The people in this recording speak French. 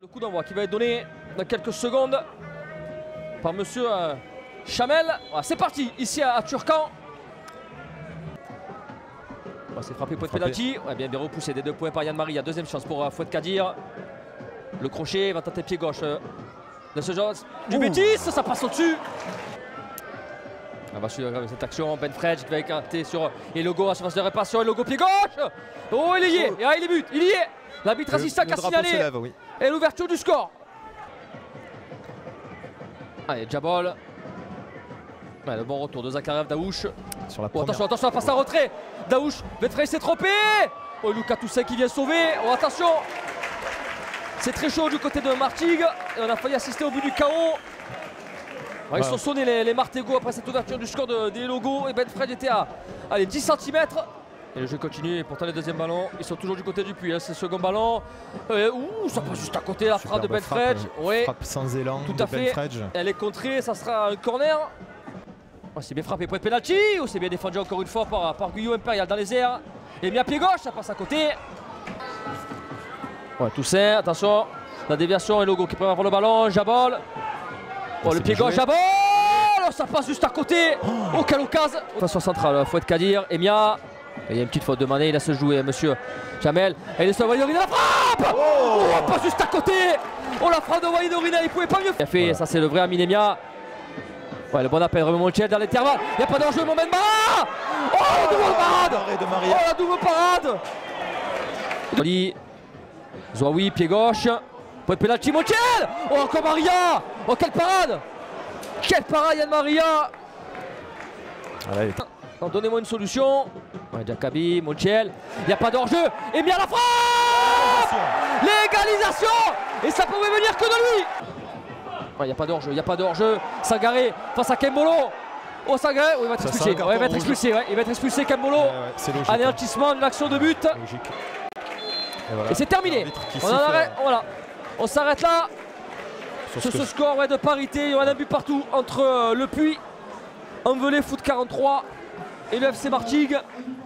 Le coup d'envoi qui va être donné dans quelques secondes par monsieur Chamel. Voilà, c'est parti ici à Turcan. C'est frappé point de pénalty. Ouais, bien repoussé des 2 points par Yann Maria. Deuxième chance pour Fouad Kadir. Le crochet va tenter pied gauche de ce genre du Bétis. Ça passe au-dessus. On va suivre cette action. Ben Fredge qui va écarter sur Elogo à surface de réparation. Elogo pied gauche. Oh, il y est. Et il but. Il y est. L'arbitre assistant qui a signalé. Oui. Et l'ouverture du score. Allez, Djabol. Ouais, le bon retour de Zakhariev, Daouche. Sur la attention, attention, la passe à retrait. Daouche, Betfrey s'est trompé. Oh, Lucas Toussaint qui vient sauver. Oh, attention. C'est très chaud du côté de Martigues. Et on a failli assister au but du chaos. Ils sont sonnés les Martégots après cette ouverture du score des logos. Et Betfred était à 10 cm. Et le jeu continue. Et pourtant, les deuxièmes ballons, ils sont toujours du côté du puits. C'est le second ballon. Ça passe juste à côté. La frappe de Betfred. Frappe sans élan. Tout à fait. Elle est contrée. Ça sera un corner. Oh, c'est bien frappé, point de pénalty. Oh, c'est bien défendu encore une fois par Guyot Impérial dans les airs. Et mis à pied gauche, ça passe à côté. Ouais, Toussaint, attention. La déviation et Logo qui prépare pour le ballon. Jabol. Oh, le pied gauche, Jabol. Oh, ça passe juste à côté. Oh, quelle occasion. Attention centrale, Fouad Kadir. Emia. Il y a une petite faute de Mané, il a se jouer, monsieur Jamel. Et il est sur Walidorina, la frappe. Oh, passe juste à côté. Oh, la frappe de Walidorina, il pouvait pas mieux. Il a fait, ça c'est le vrai Amin Emia. Ouais, le bon appel, Raymond Montiel dans l'intervalle. Il n'y a pas d'enjeu, Momenba. Oh, la double parade. Oh, la double parade. Zouaoui, pied gauche. Point de pénalty, Montiel. Oh, encore Maria. Oh, quelle parade. Quelle parade, Yann Maria. Donnez-moi une solution. Ouais, Jakabi, Montiel. Il n'y a pas d'enjeu. Et bien la frappe. L'égalisation. Et ça pouvait venir que de lui. Il n'y a pas d'hors-jeu, il n'y a pas d'hors-jeu. Sangaré face à Kembolo. Oh, Sangaré, il va être expulsé. Il va être expulsé, il va être expulsé, Kembolo. Anéantissement d'une action de but. Et c'est terminé. On s'arrête là. Sur ce score de parité, il y aura un but partout entre le Puy, Envelé Foot 43 et le FC Martigues.